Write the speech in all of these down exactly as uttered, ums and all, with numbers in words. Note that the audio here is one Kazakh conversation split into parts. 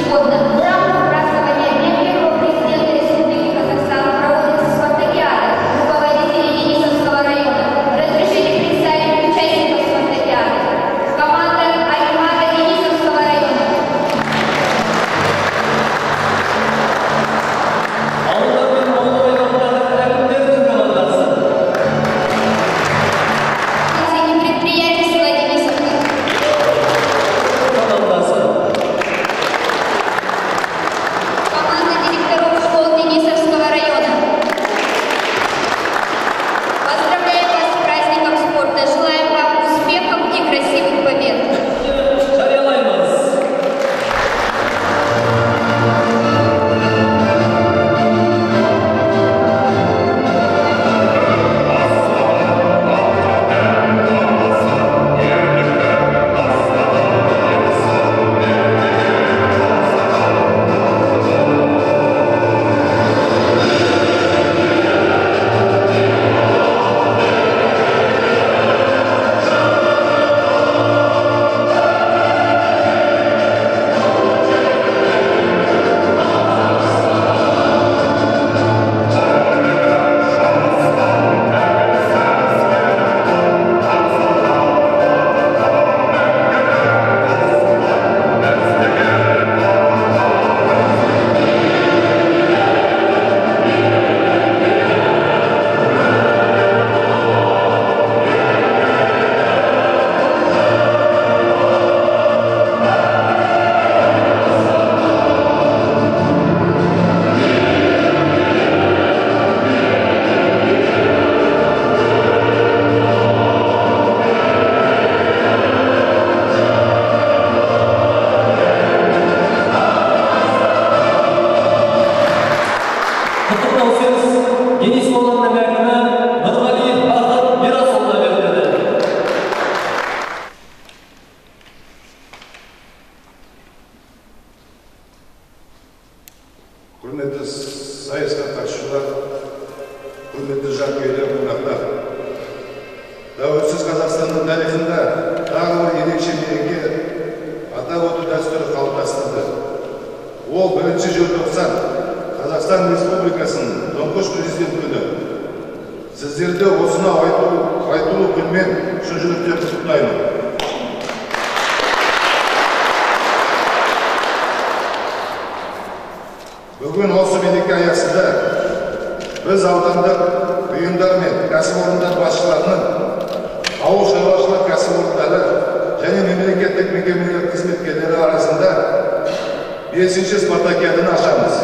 Құрметті сайысқа қатысушылар, құрметті жанкүйерлер, қонақтар. Тәуелсіз Қазақстанның тарихында тағы бір ерекше мереке атап өту дәстүрі қалыптасты. Ол бірінші желтоқсан Қазақстан Республикасының тұңғыш президент күні. Сіздерді осынау айтулы күнмен шын жүректен құттықтаймын. Бүгін осы мереке аясында біз аудандық ұйымдар мен кәсіпорындар басшыларының, ауыл шаруашылық кәсіпорындары және мемлекеттік мекемелер қызметкерлері арасында бесінші спартакиаданы ашамыз.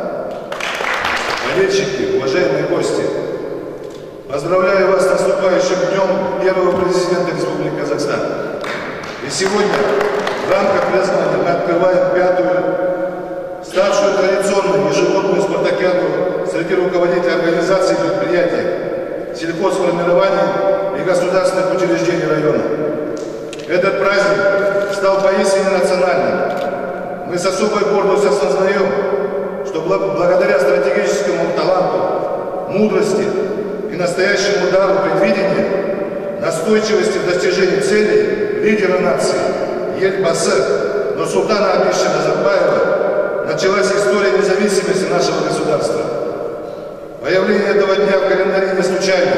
Болельщики, уважаемые гости, поздравляю вас с наступающим днем первого президента Республики Казахстан. И сегодня в рамках празднования мы открываем пятую, ставшую традиционной ежегодную спартакиаду среди руководителей организаций и предприятий, сельхозформирований и государственных учреждений района. Этот праздник стал поистине национальным. Мы с особой гордостью осознаем, что благодаря стратегическому таланту, мудрости и настоящему дару предвидения, настойчивости в достижении целей лидера нации Елбасы Нурсултана Абишевича Назарбаева началась история независимости нашего государства. Появление этого дня в календаре не случайно.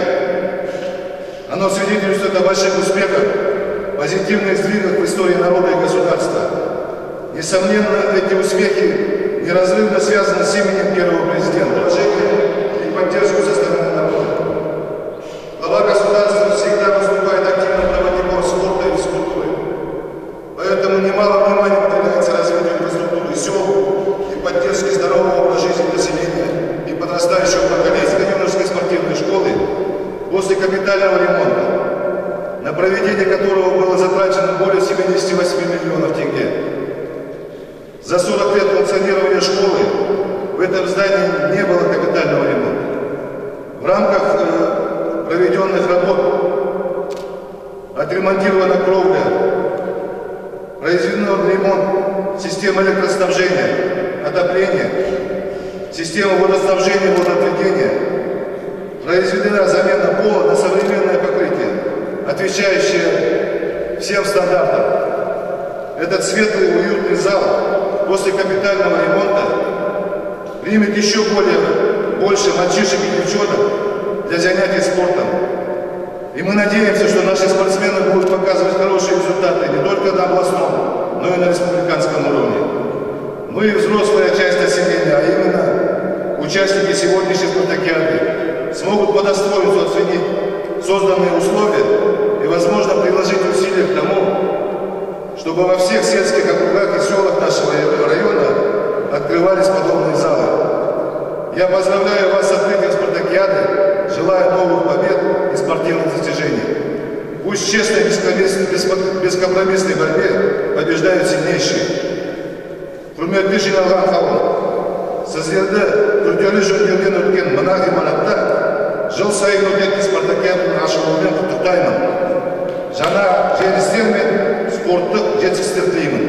Оно свидетельствует о больших успехах, позитивных сдвигах в истории народа и государства. Несомненно, эти успехи неразрывно связаны с именем первого президента. Уважение и поддержку со стороны народа. Глава государства всегда выступает активным проводником спорта и физкультуры. Поэтому немало внимания уделяется развитию инфраструктуры сел и поддержке здорового образа жизни населения и подрастающего поколения юношеской спортивной школы после капитального ремонта, на проведение которого было затрачено более семидесяти восьми миллионов тенге. За сорок лет функционирования школы в этом здании не было капитального ремонта. В рамках э, проведенных работ отремонтирована кровля, произведен ремонт системы электроснабжения, отопления, системы водоснабжения и водоотведения, произведена замена пола на современное покрытие, отвечающее всем стандартам. Этот светлый и уютный зал после капитального ремонта примет еще более, больше мальчишек и девчонок для занятий спортом. И мы надеемся, что наши спортсмены будут показывать хорошие результаты не только на областном, но и на республиканском уровне. Мы взрослая часть населения, а именно участники сегодняшней спартакиады, смогут по достоинству оценить созданные условия и, возможно, приложить усилия к тому, чтобы во всех сельских округах и селах нашего района открывались подобные залы. Я поздравляю вас с открытием спартакиады, желаю новых побед и спортивных достижений. Пусть в честной, бескомпромиссной борьбе побеждают сильнейшие. Hürmetli жиналған қауым, сіздерді күрделі жөндеуден өткен мына ғимаратта жыл сайын өтетін спартакиаданың ашылуымен құттықтаймын. Жаңа жеңістер мен спорттық жетістіктер тілеймін.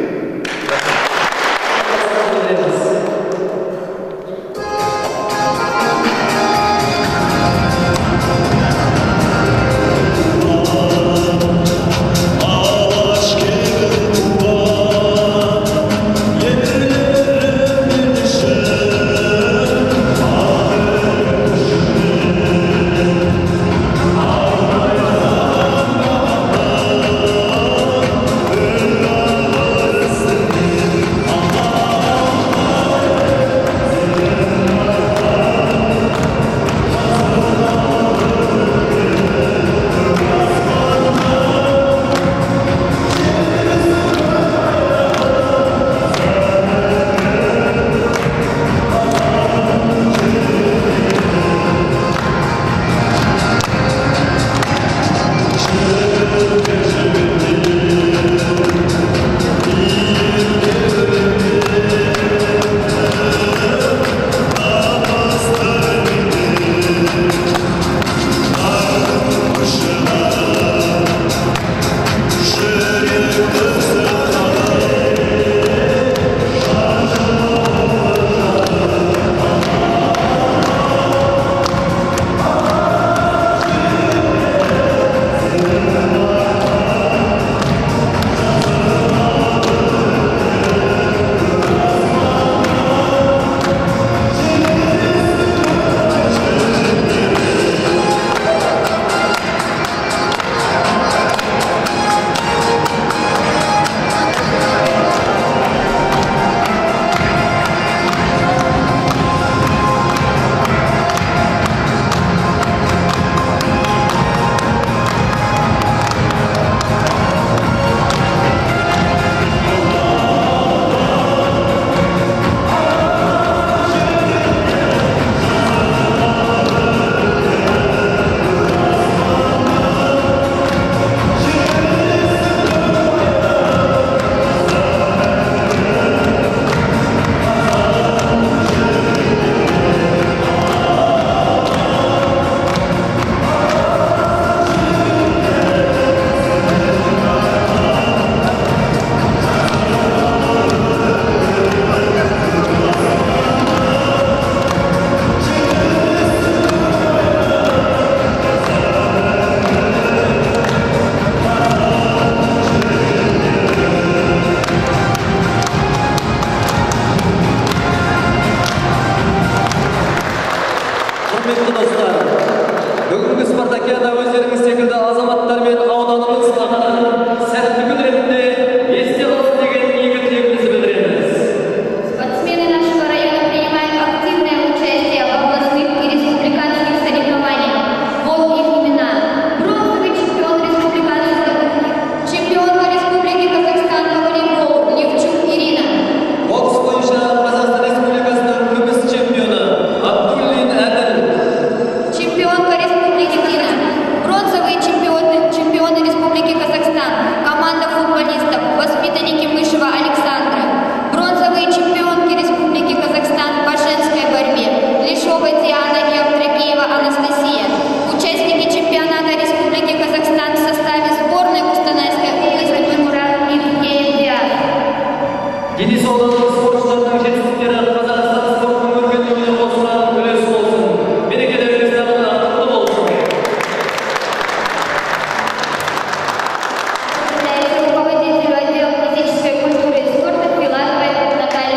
Наталья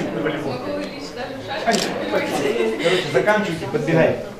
на волейбол. Могу лишь даже в шашки. Короче, заканчивайте, подбегайте.